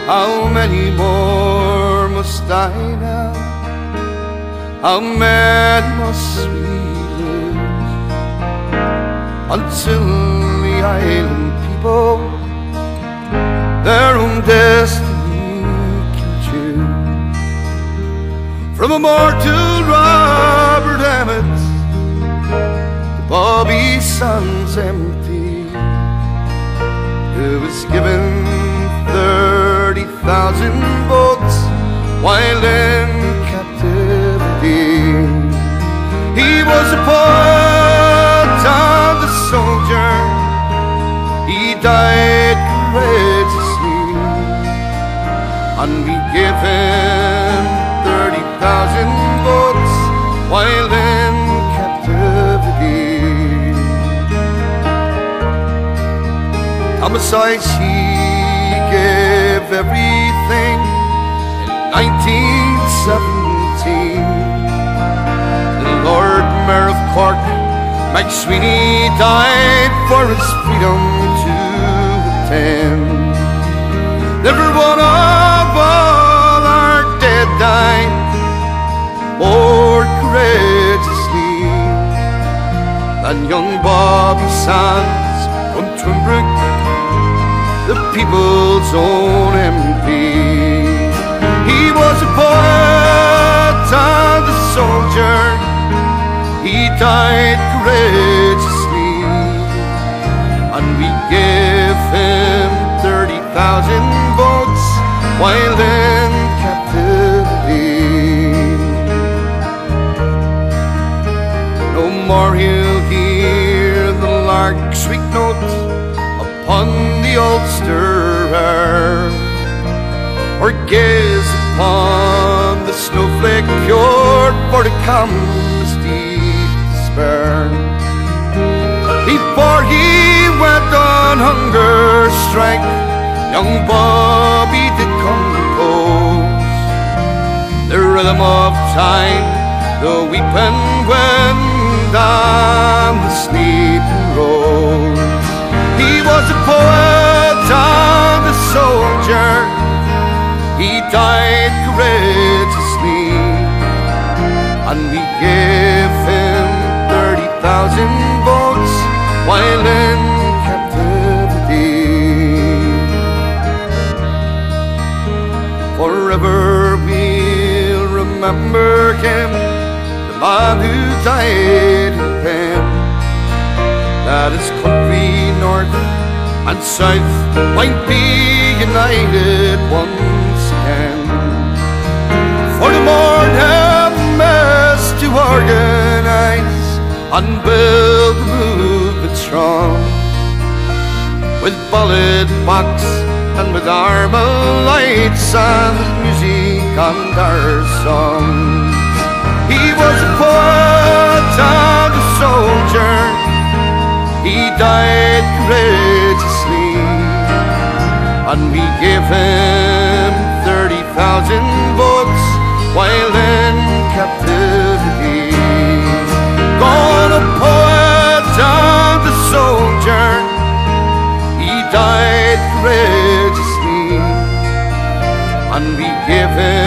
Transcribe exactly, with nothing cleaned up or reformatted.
How many more must I now? How many must we lose until the island people their own destiny can choose? From immortal Robert Emmett to Bobby Sands M P, who was given thirty thousand votes while in captivity. He was a poet and a soldier. He died courageously, and we gave him thirty thousand votes while in captivity. Thomas Ice, he gave everything in nineteen seventeen. The Lord Mayor of Cork, Mike Sweeney, died for his freedom to attend. Never one of all our dead died more courageously than young Bobby Sands from Twinbrook, the people's own M P. He was a poet and a soldier. He died courageously, and we gave him thirty thousand votes while in captivity. No more he'll hear the lark's sweet note upon the Ulster air, or gaze upon the snowflake pure for the comes deep despair. Before he went on hunger strike, young Bobby did compose the rhythm of time, the weeping wind and the sleeping rose. He was a poet and a soldier. He died courageously, and we gave him thirty thousand votes while in captivity. Forever we'll remember him, the man who died in pain, that his country north and south might be united once again. For the morn have mass to organize and build the movement strong, with ballad box and with Armalites and music and our songs. He was a poet and a soldier. He died courageously, and we gave him thirty thousand votes while in captivity. Gone a poet and a soldier. He died courageously, and we gave him